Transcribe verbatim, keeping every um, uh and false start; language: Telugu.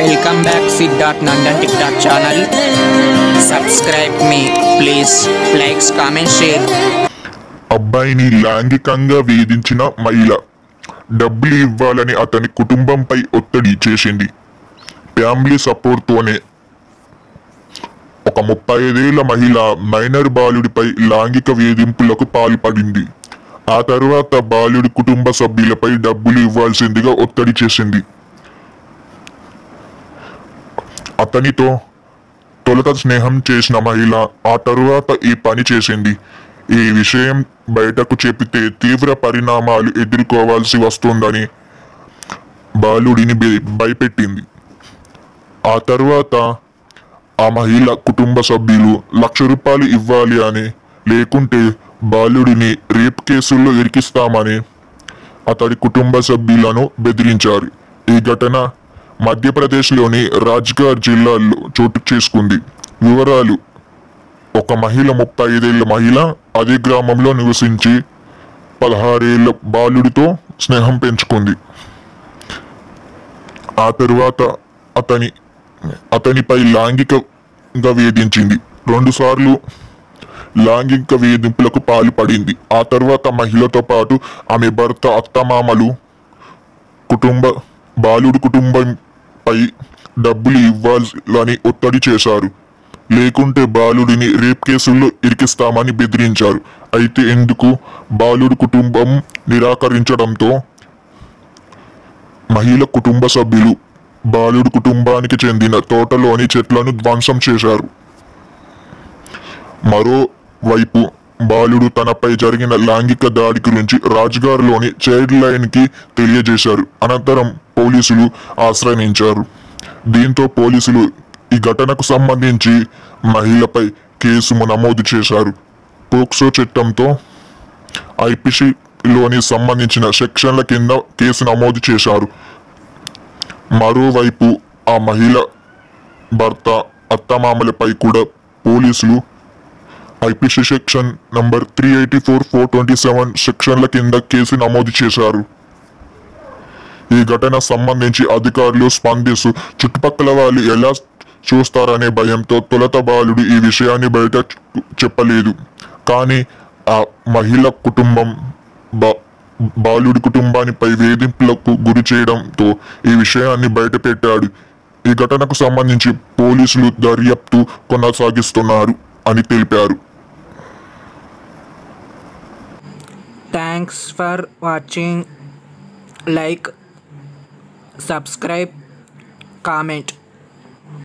Welcome back Siddharth Nandan TikTok channel. Subscribe me please. Likes, comment, share. అబ్బాయిని లైంగికంగా వేధించిన మహిళ డబ్బులు ఇవ్వాలని అతని కుటుంబంపై ఒత్తిడి చేసింది. ఫ్యామిలీ సపోర్ట్తోనే ఒక ముప్పై ఐదేళ్ల మహిళ మైనర్ బాలుడిపై లైంగిక వేధింపులకు పాల్పడింది. ఆ తర్వాత బాలుడి కుటుంబ సభ్యులపై డబ్బులు ఇవ్వాల్సిందిగా ఒత్తిడి చేసింది. అతనితో తొలుత స్నేహం చేసిన మహిళ ఆ తరువాత ఈ పని చేసింది. ఈ విషయం బయటకు చెబితే తీవ్ర పరిణామాలు ఎదుర్కోవాల్సి వస్తుందని బాలుడిని భయపెట్టింది. ఆ తర్వాత ఆ మహిళ కుటుంబ సభ్యులు లక్ష రూపాయలు ఇవ్వాలి అని, లేకుంటే బాలుడిని రేప్ కేసుల్లో ఇరికిస్తామని అతడి కుటుంబ సభ్యులను బెదిరించారు. ఈ ఘటన మధ్యప్రదేశ్లోని రాజ్గఢ్ జిల్లాలో చోటు చేసుకుంది. వివరాలు: ఒక మహిళ ముప్పై ఐదేళ్ల మహిళ అదే గ్రామంలో నివసించి పదహారేళ్ల బాలుడితో స్నేహం పెంచుకుంది. ఆ తరువాత అతని అతనిపై లైంగికంగా వేధించింది. రెండు సార్లు లైంగిక వేధింపులకు పాల్పడింది. ఆ తర్వాత మహిళతో పాటు ఆమె భర్త, అత్తమామలు కుటుంబ బాలుడు కుటుంబంపై డబ్బులు ఇవ్వాలని ఒత్తిడి చేశారు. లేకుంటే బాలుడిని రేప్ కేసుల్లో ఇరికిస్తామని బెదిరించారు. అయితే ఎందుకు బాలుడు కుటుంబం నిరాకరించడంతో మహిళ కుటుంబ సభ్యులు బాలుడు కుటుంబానికి చెందిన తోటలోని చెట్లను ధ్వంసం చేశారు. మరోవైపు బాలుడు తనపై జరిగిన లైంగిక దాడి గురించి రాజ్గఢ్లోని చైల్డ్ లైన్ కి తెలియజేశారు. అనంతరం పోలీసులు ఆశ్రయించారు. దీంతో పోలీసులు ఈ ఘటనకు సంబంధించి మహిళపై కేసు నమోదు చేశారు. పోక్సో చట్టంతో ఐపీసీలోని సంబంధించిన సెక్షన్ల కింద కేసు నమోదు చేశారు. మరోవైపు ఆ మహిళ భర్త, అత్తమామలపై కూడా పోలీసులు IPC section number three eighty four four twenty seven సెక్షన్ల కింద కేసు నమోదు చేశారు. ఈ ఘటన సంబంధించి అధికారులు స్పందిస్తూ చుట్టుపక్కల వాళ్ళు ఎలా చూస్తారనే భయంతో తొలుత బాలుడు ఈ విషయాన్ని బయట చెప్పలేదు. కానీ ఆ మహిళ కుటుంబం బా బాలుడి కుటుంబానిపై వేధింపులకు గురి చేయడంతో ఈ విషయాన్ని బయట పెట్టాడు. ఈ ఘటనకు సంబంధించి పోలీసులు దర్యాప్తు కొనసాగిస్తున్నారు అని తెలిపారు. Thanks for watching. Like, subscribe, comment.